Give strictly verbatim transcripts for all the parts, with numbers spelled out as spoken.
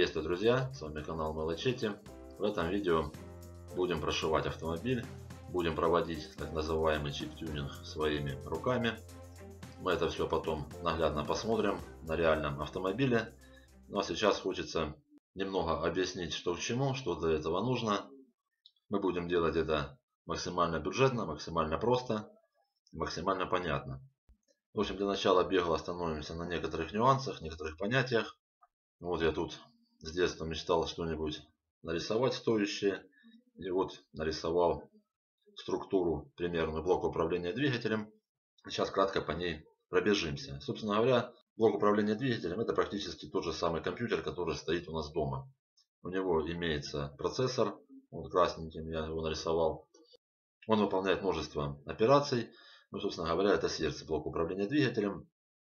Приветствую, друзья! С вами канал Мелочети. В этом видео будем прошивать автомобиль, будем проводить так называемый чип-тюнинг своими руками. Мы это все потом наглядно посмотрим на реальном автомобиле. Ну а сейчас хочется немного объяснить, что к чему, что для этого нужно. Мы будем делать это максимально бюджетно, максимально просто, максимально понятно. В общем, для начала бегло остановимся на некоторых нюансах, некоторых понятиях. Вот я тут с детства мечтал что-нибудь нарисовать стоящее. И вот нарисовал структуру, примерную блока управления двигателем. Сейчас кратко по ней пробежимся. Собственно говоря, блок управления двигателем — это практически тот же самый компьютер, который стоит у нас дома. У него имеется процессор. Вот красненьким я его нарисовал. Он выполняет множество операций. Ну, собственно говоря, это сердце блока управления двигателем.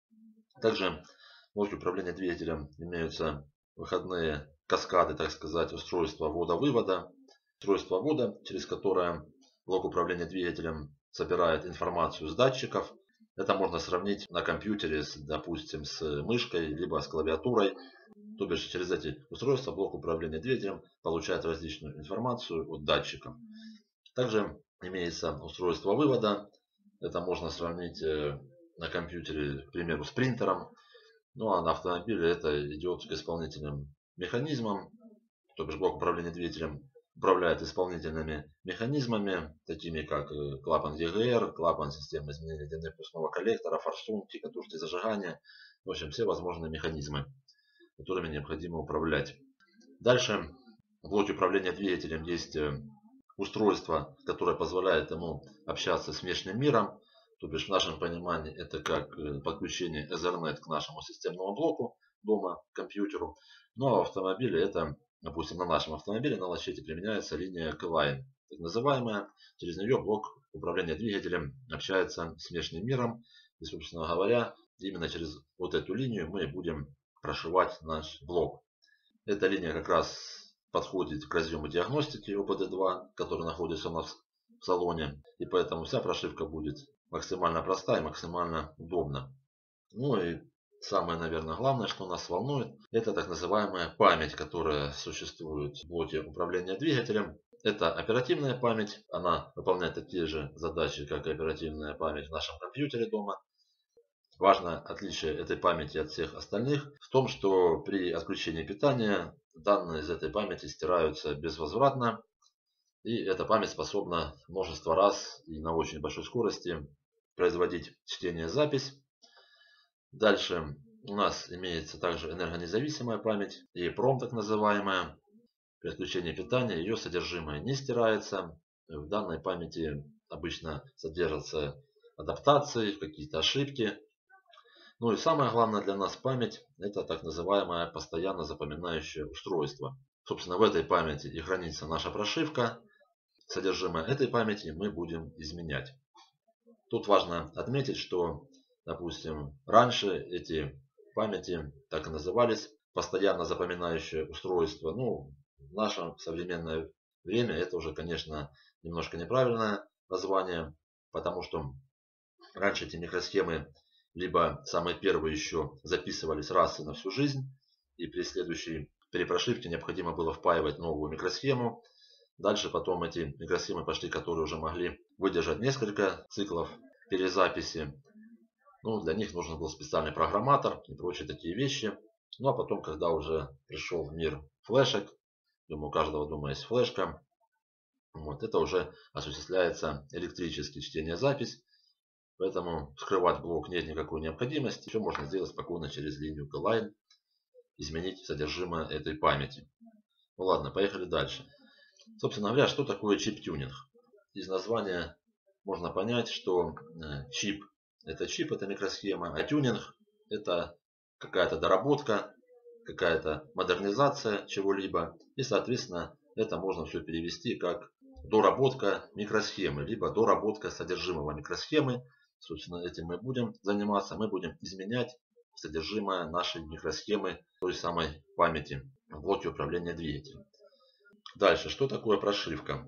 Также в блоке управления двигателем имеются выходные каскады, так сказать, устройства ввода-вывода. Устройство ввода, через которое блок управления двигателем собирает информацию с датчиков. Это можно сравнить на компьютере, с, допустим, с мышкой, либо с клавиатурой. То бишь, через эти устройства блок управления двигателем получает различную информацию от датчиков. Также имеется устройство вывода. Это можно сравнить на компьютере, к примеру, с принтером. Ну а на автомобиле это идет к исполнительным механизмам. То бишь, блок управления двигателем управляет исполнительными механизмами, такими как клапан и джи эр, клапан, системы изменения длины впускного коллектора, форсунки, катушки зажигания. В общем, все возможные механизмы, которыми необходимо управлять. Дальше в блоке управления двигателем есть устройство, которое позволяет ему общаться с внешним миром. То бишь, в нашем понимании это как подключение Ethernet к нашему системному блоку дома, к компьютеру. Но в автомобиле это, допустим, на нашем автомобиле на Лачете применяется линия K-Line, так называемая. Через нее блок управления двигателем общается с внешним миром. И, собственно говоря, именно через вот эту линию мы будем прошивать наш блок. Эта линия как раз подходит к разъему диагностики о пэ дэ два, который находится у нас в салоне. И поэтому вся прошивка будет максимально проста и максимально удобна. Ну и самое, наверное, главное, что нас волнует, это так называемая память, которая существует в блоке управления двигателем. Это оперативная память. Она выполняет такие же задачи, как и оперативная память в нашем компьютере дома. Важное отличие этой памяти от всех остальных в том, что при отключении питания данные из этой памяти стираются безвозвратно. И эта память способна множество раз и на очень большой скорости производить чтение-запись. Дальше у нас имеется также энергонезависимая память, EEPROM так называемая. При отключении питания ее содержимое не стирается. В данной памяти обычно содержатся адаптации, какие-то ошибки. Ну и самое главное для нас память — это так называемое постоянно запоминающее устройство. Собственно, в этой памяти и хранится наша прошивка. Содержимое этой памяти мы будем изменять. Тут важно отметить, что, допустим, раньше эти памяти так и назывались постоянно запоминающее устройство. Ну, в наше современное время это уже, конечно, немножко неправильное название, потому что раньше эти микросхемы либо самые первые еще записывались раз и на всю жизнь, и при следующей перепрошивке необходимо было впаивать новую микросхему. Дальше потом эти микросхемы пошли, которые уже могли выдержать несколько циклов перезаписи. Ну, для них нужен был специальный программатор и прочие такие вещи. Ну а потом, когда уже пришел в мир флешек, думаю, у каждого дома есть флешка, вот, это уже осуществляется электрически чтение-запись. Поэтому вскрывать блок нет никакой необходимости. Все можно сделать спокойно через линию K-Line, изменить содержимое этой памяти. Ну ладно, поехали дальше. Собственно говоря, что такое чип-тюнинг? Из названия можно понять, что чип — это чип, это микросхема, а тюнинг — это какая-то доработка, какая-то модернизация чего-либо. И, соответственно, это можно все перевести как доработка микросхемы, либо доработка содержимого микросхемы. Собственно, этим мы будем заниматься. Мы будем изменять содержимое нашей микросхемы, той самой памяти в блоке управления двигателем. Дальше, что такое прошивка?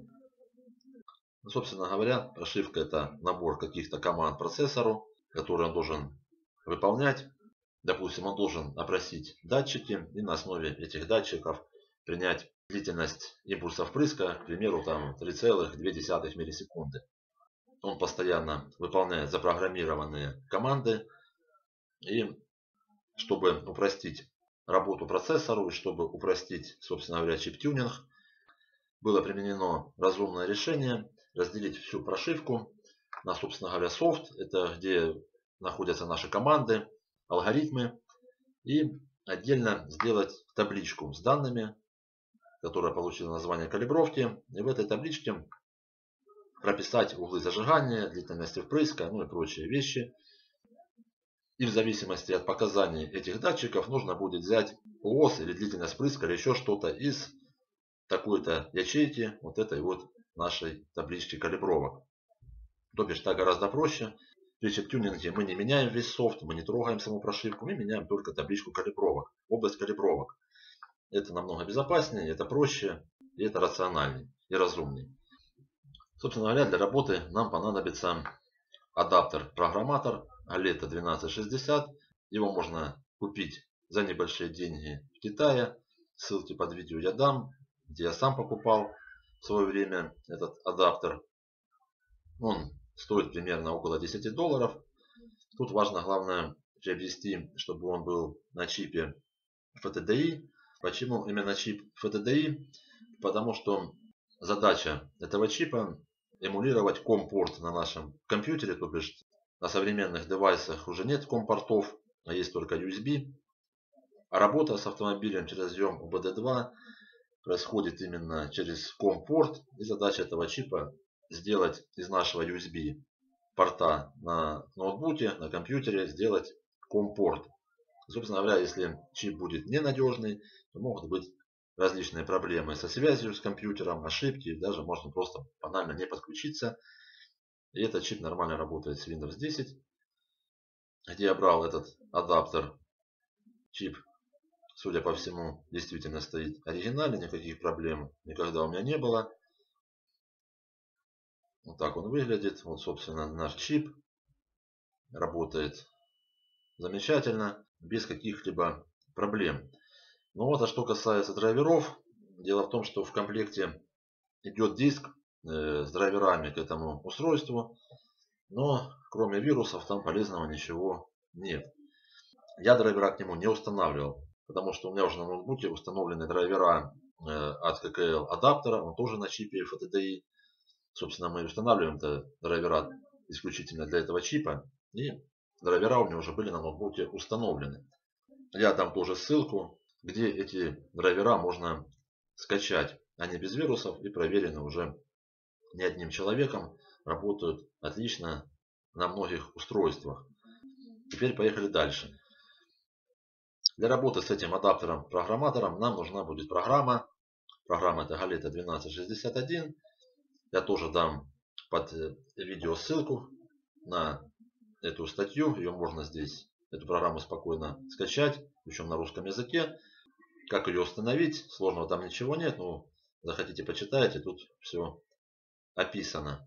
Ну, собственно говоря, прошивка — это набор каких-то команд процессору, который он должен выполнять. Допустим, он должен опросить датчики и на основе этих датчиков принять длительность импульса впрыска, к примеру, там три целых две десятых миллисекунды. Он постоянно выполняет запрограммированные команды. И чтобы упростить работу процессору и чтобы упростить, собственно говоря, чип-тюнинг, было применено разумное решение разделить всю прошивку на, собственно говоря, софт. Это где находятся наши команды, алгоритмы. И отдельно сделать табличку с данными, которая получила название калибровки. И в этой табличке прописать углы зажигания, длительности впрыска, ну и прочие вещи. И в зависимости от показаний этих датчиков нужно будет взять ООС или длительность впрыска или еще что-то из такой-то ячейки вот этой вот нашей таблички калибровок. То бишь так гораздо проще. При чип-тюнинге мы не меняем весь софт, мы не трогаем саму прошивку, мы меняем только табличку калибровок, область калибровок. Это намного безопаснее, это проще, и это рациональнее и разумнее. Собственно говоря, для работы нам понадобится адаптер-программатор Aletta двенадцать шестьдесят. Его можно купить за небольшие деньги в Китае. Ссылки под видео я дам, где я сам покупал в свое время этот адаптер. Он стоит примерно около десяти долларов. Тут важно, главное, приобрести, чтобы он был на чипе эф ти ди и. Почему именно чип эф ти ди и? Потому что задача этого чипа эмулировать ком-порт на нашем компьютере, то бишь на современных девайсах уже нет ком-портов, а есть только ю эс би. А работа с автомобилем через разъем ю би ди два происходит именно через ком-порт. И задача этого чипа сделать из нашего ю эс би порта на ноутбуке, на компьютере, сделать ком-порт. Собственно говоря, если чип будет ненадежный, то могут быть различные проблемы со связью с компьютером, ошибки, даже можно просто банально не подключиться. И этот чип нормально работает с Windows десять. Где я брал этот адаптер, чип, судя по всему, действительно стоит оригинальный, никаких проблем никогда у меня не было. Вот так он выглядит. Вот, собственно, наш чип работает замечательно, без каких-либо проблем. Ну вот, а что касается драйверов, дело в том, что в комплекте идет диск э, с драйверами к этому устройству, но кроме вирусов там полезного ничего нет. Я драйвера к нему не устанавливал, потому что у меня уже на ноутбуке установлены драйвера э, от ка ка эл адаптера, он тоже на чипе эф ти ди и. Собственно, мы устанавливаем -то драйвера исключительно для этого чипа, и драйвера у меня уже были на ноутбуке установлены. Я дам тоже ссылку, где эти драйвера можно скачать. Они без вирусов и проверены уже не одним человеком, работают отлично на многих устройствах. Теперь поехали дальше. Для работы с этим адаптером-программатором нам нужна будет программа. Программа это Aletta двенадцать шестьдесят один. Я тоже дам под видео ссылку на эту статью. Ее можно здесь, эту программу спокойно скачать, причем на русском языке. Как ее установить, сложного там ничего нет. Ну, захотите, почитайте, тут все описано.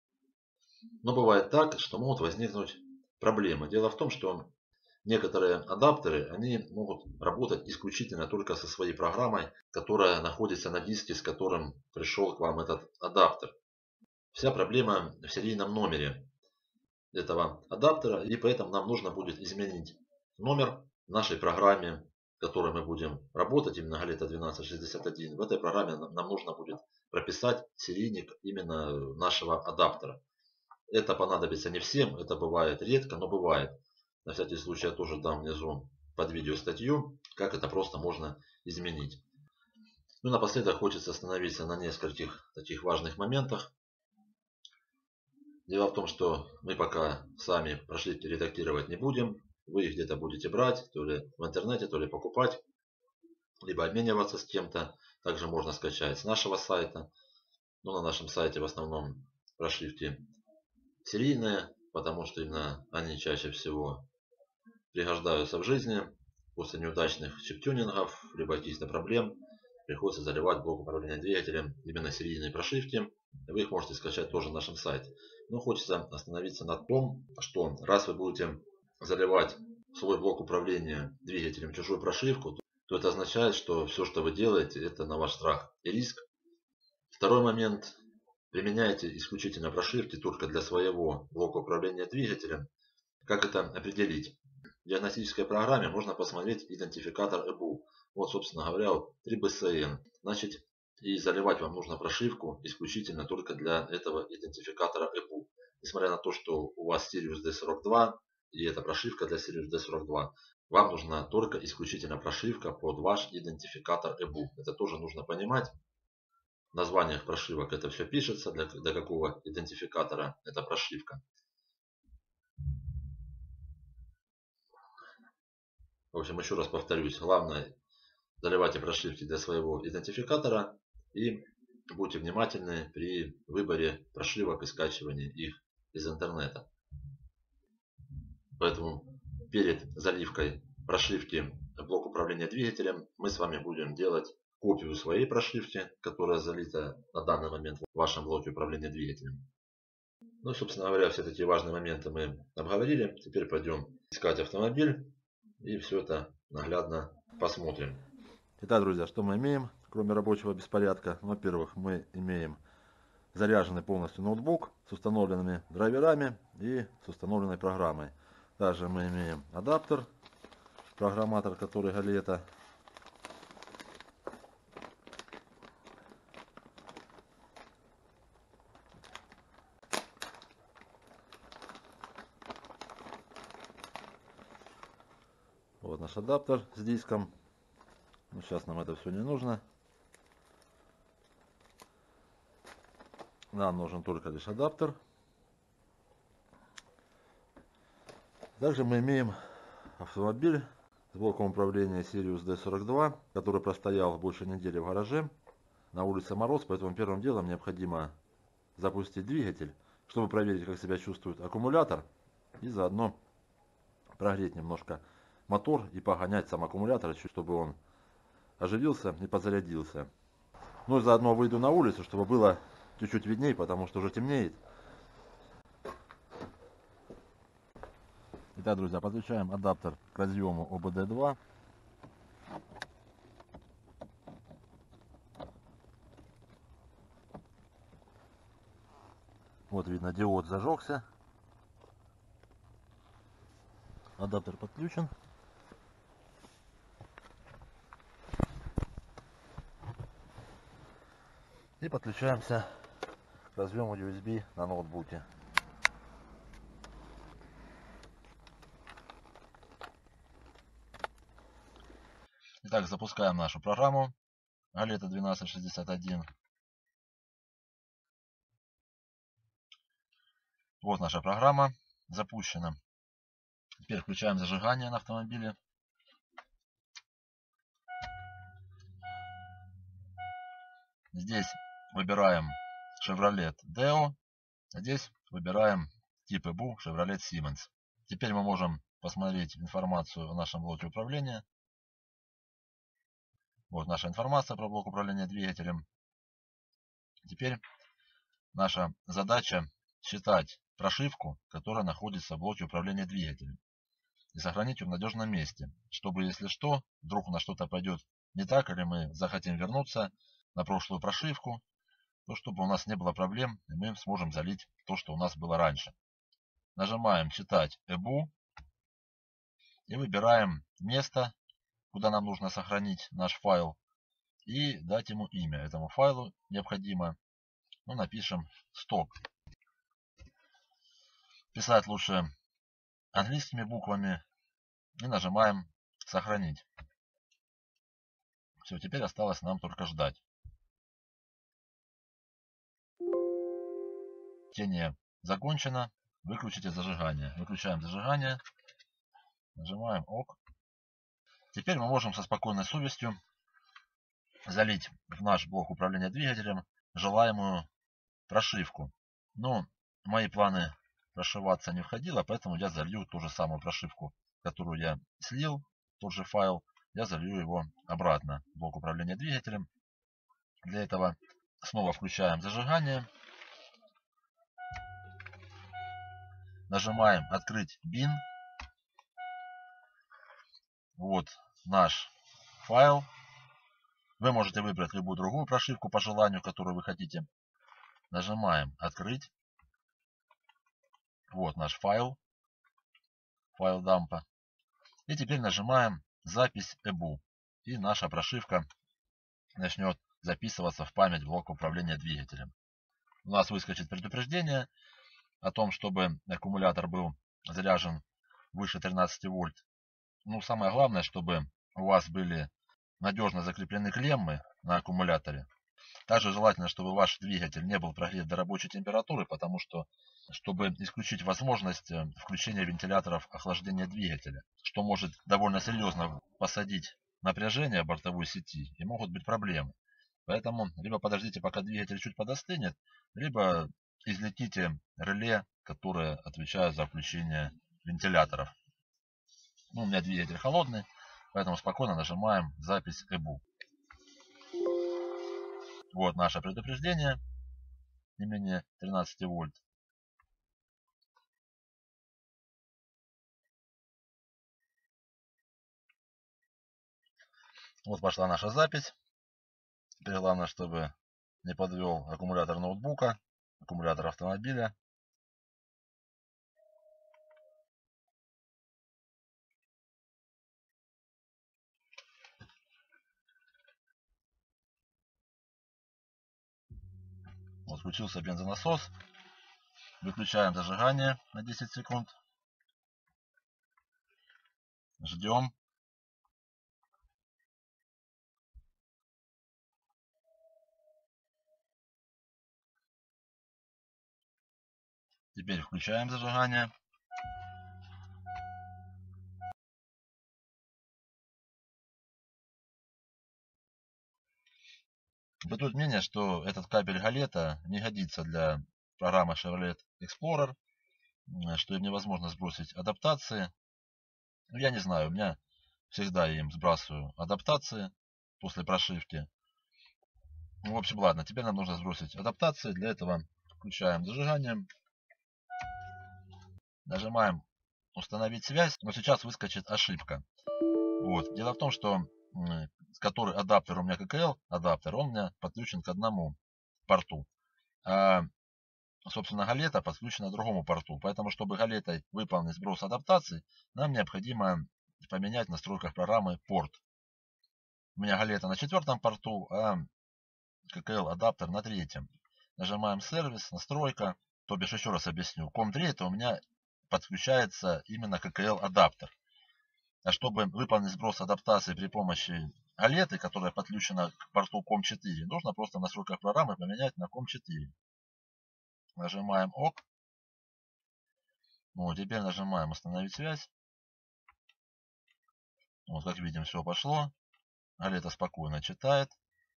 Но бывает так, что могут возникнуть проблемы. Дело в том, что некоторые адаптеры, они могут работать исключительно только со своей программой, которая находится на диске, с которым пришел к вам этот адаптер. Вся проблема в серийном номере этого адаптера, и поэтому нам нужно будет изменить номер в нашей программе, в которой мы будем работать, именно Aletta двенадцать шестьдесят один. В этой программе нам нужно будет прописать серийник именно нашего адаптера. Это понадобится не всем, это бывает редко, но бывает. На всякий случай я тоже дам внизу под видео статью, как это просто можно изменить. Ну и напоследок хочется остановиться на нескольких таких важных моментах. Дело в том, что мы пока сами прошивки редактировать не будем. Вы их где-то будете брать, то ли в интернете, то ли покупать, либо обмениваться с кем-то. Также можно скачать с нашего сайта. Но на нашем сайте в основном прошивки серийные, потому что именно они чаще всего пригождаются в жизни. После неудачных чип-тюнингов, либо каких-то проблем, приходится заливать блок управления двигателем именно серийные прошивки. Вы их можете скачать тоже на нашем сайте. Но хочется остановиться на том, что раз вы будете заливать в свой блок управления двигателем чужую прошивку, то это означает, что все, что вы делаете, это на ваш страх и риск. Второй момент. Применяйте исключительно прошивки только для своего блока управления двигателем. Как это определить? В диагностической программе можно посмотреть идентификатор и бу. Вот, собственно говоря, три бэ эс эн. Значит, и заливать вам нужно прошивку исключительно только для этого идентификатора и бу. Несмотря на то, что у вас Sirius ди сорок два и эта прошивка для Sirius ди сорок два, вам нужна только исключительно прошивка под ваш идентификатор и бу. Это тоже нужно понимать. В названиях прошивок это все пишется, для, для какого идентификатора эта прошивка. В общем, еще раз повторюсь, главное, заливайте прошивки для своего идентификатора и будьте внимательны при выборе прошивок и скачивании их из интернета. Поэтому перед заливкой прошивки в блок управления двигателем мы с вами будем делать копию своей прошивки, которая залита на данный момент в вашем блоке управления двигателем. Ну, собственно говоря, все такие важные моменты мы обговорили. Теперь пойдем искать автомобиль и все это наглядно посмотрим. Итак, друзья, что мы имеем, кроме рабочего беспорядка? Во-первых, мы имеем заряженный полностью ноутбук с установленными драйверами и с установленной программой. Также мы имеем адаптер, программатор, который Галета. Вот наш адаптер с диском. Но сейчас нам это все не нужно. Нам нужен только лишь адаптер. Также мы имеем автомобиль с блоком управления Sirius ди сорок два, который простоял больше недели в гараже. На улице мороз, поэтому первым делом необходимо запустить двигатель, чтобы проверить, как себя чувствует аккумулятор, и заодно прогреть немножко мотор и погонять сам аккумулятор, чтобы он оживился и подзарядился. Ну и заодно выйду на улицу, чтобы было чуть-чуть видней, потому что уже темнеет. Итак, друзья, подключаем адаптер к разъему о бэ дэ два. Вот видно, диод зажегся. Адаптер подключен. И подключаемся к разъему ю эс би на ноутбуке. Итак, запускаем нашу программу Галета двенадцать шестьдесят один. Вот наша программа запущена. Теперь включаем зажигание на автомобиле. Здесь выбираем Chevrolet Deo. Здесь выбираем тип и бу Chevrolet Siemens. Теперь мы можем посмотреть информацию о нашем блоке управления. Вот наша информация про блок управления двигателем. Теперь наша задача считать прошивку, которая находится в блоке управления двигателем, и сохранить ее в надежном месте, чтобы, если что, вдруг у нас что-то пойдет не так, или мы захотим вернуться на прошлую прошивку, то чтобы у нас не было проблем, и мы сможем залить то, что у нас было раньше. Нажимаем «Читать и бу» и выбираем место, куда нам нужно сохранить наш файл, и дать ему имя. Этому файлу необходимо, ну, напишем «Сток». Писать лучше английскими буквами и нажимаем «Сохранить». Все, теперь осталось нам только ждать. Чтение закончено. Выключите зажигание. Выключаем зажигание. Нажимаем ОК. Теперь мы можем со спокойной совестью залить в наш блок управления двигателем желаемую прошивку. Но в мои планы прошиваться не входило, поэтому я залью ту же самую прошивку, которую я слил, тот же файл, я залью его обратно в блок управления двигателем. Для этого снова включаем зажигание. Нажимаем «Открыть бин». Вот наш файл. Вы можете выбрать любую другую прошивку по желанию, которую вы хотите. Нажимаем «Открыть». Вот наш файл. Файл дампа. И теперь нажимаем «Запись ЭБУ». И наша прошивка начнет записываться в память блока управления двигателем. У нас выскочит предупреждение о том, чтобы аккумулятор был заряжен выше тринадцати вольт. Ну, самое главное, чтобы у вас были надежно закреплены клеммы на аккумуляторе. Также желательно, чтобы ваш двигатель не был прогрет до рабочей температуры, потому что, чтобы исключить возможность включения вентиляторов охлаждения двигателя, что может довольно серьезно посадить напряжение бортовой сети, и могут быть проблемы. Поэтому либо подождите, пока двигатель чуть подостынет, либо излетите реле, которые отвечают за включение вентиляторов. Ну, у меня двигатель холодный, поэтому спокойно нажимаем «Запись ЭБУ». Вот наше предупреждение, не менее тринадцати вольт. Вот пошла наша запись. Теперь главное, чтобы не подвел аккумулятор ноутбука, аккумулятор автомобиля. Вот включился бензонасос. Выключаем зажигание на десять секунд. Ждем. Теперь включаем зажигание. Бытует мнение, что этот кабель галета не годится для программы Chevrolet Explorer, что им невозможно сбросить адаптации. Я не знаю, у меня всегда я им сбрасываю адаптации после прошивки. Ну, в общем, ладно, теперь нам нужно сбросить адаптации. Для этого включаем зажигание. Нажимаем «Установить связь». Но сейчас выскочит ошибка. Вот. Дело в том, что который адаптер у меня ка ка эл адаптер, он у меня подключен к одному порту. А, собственно, галета подключена к другому порту. Поэтому, чтобы галетой выполнить сброс адаптации, нам необходимо поменять в настройках программы порт. У меня галета на четвертом порту, а ка ка эл адаптер на третьем. Нажимаем сервис, настройка. То бишь, еще раз объясню. ком три это у меня подключается именно ка ка эл адаптер. А чтобы выполнить сброс адаптации при помощи галеты, которая подключена к порту ком четыре, нужно просто в настройках программы поменять на ком четыре. Нажимаем ОК. Вот, теперь нажимаем «Установить связь». Вот, как видим, все пошло. Галета спокойно читает.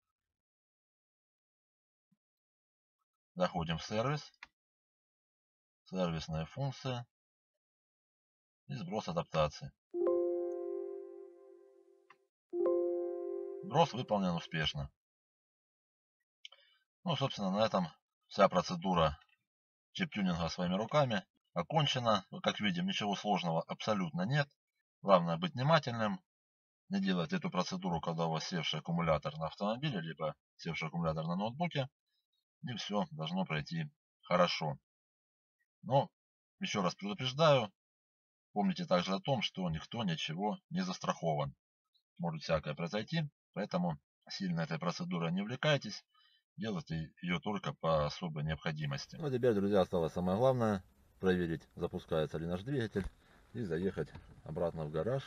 Заходим в сервис. Сервисная функция. И сброс адаптации. Сброс выполнен успешно. Ну, собственно, на этом вся процедура чип-тюнинга своими руками окончена. Как видим, ничего сложного абсолютно нет. Главное быть внимательным. Не делать эту процедуру, когда у вас севший аккумулятор на автомобиле, либо севший аккумулятор на ноутбуке. И все должно пройти хорошо. Но, еще раз предупреждаю, помните также о том, что никто ничего не застрахован. Может всякое произойти, поэтому сильно этой процедурой не увлекайтесь. Делайте ее только по особой необходимости. Ну а теперь, друзья, осталось самое главное. Проверить, запускается ли наш двигатель. И заехать обратно в гараж.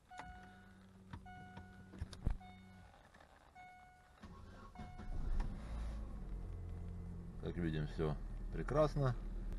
Как видим, все прекрасно.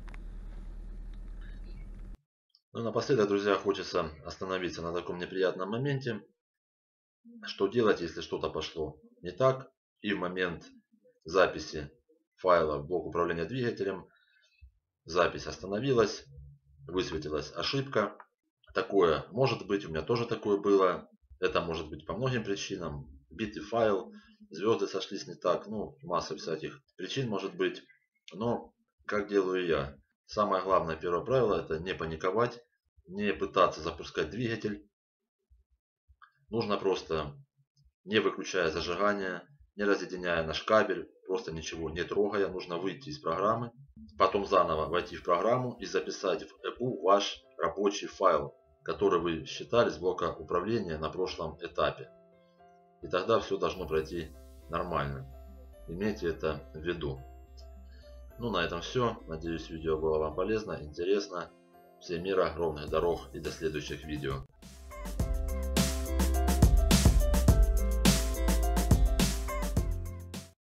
Ну и напоследок, друзья, хочется остановиться на таком неприятном моменте. Что делать, если что-то пошло не так, и в момент записи файла в блок управления двигателем запись остановилась, высветилась ошибка. Такое может быть, у меня тоже такое было. Это может быть по многим причинам. Битый файл, звезды сошлись не так, ну, масса всяких причин может быть. Но, как делаю я? Самое главное, первое правило, это не паниковать, не пытаться запускать двигатель. нужно просто, не выключая зажигание, не разъединяя наш кабель, просто ничего не трогая, нужно выйти из программы, потом заново войти в программу и записать в и пи ю ваш рабочий файл, который вы считали с блока управления на прошлом этапе. И тогда все должно пройти нормально. Имейте это в виду. Ну, на этом все. Надеюсь, видео было вам полезно, интересно. Всем мира, ровных дорог и до следующих видео.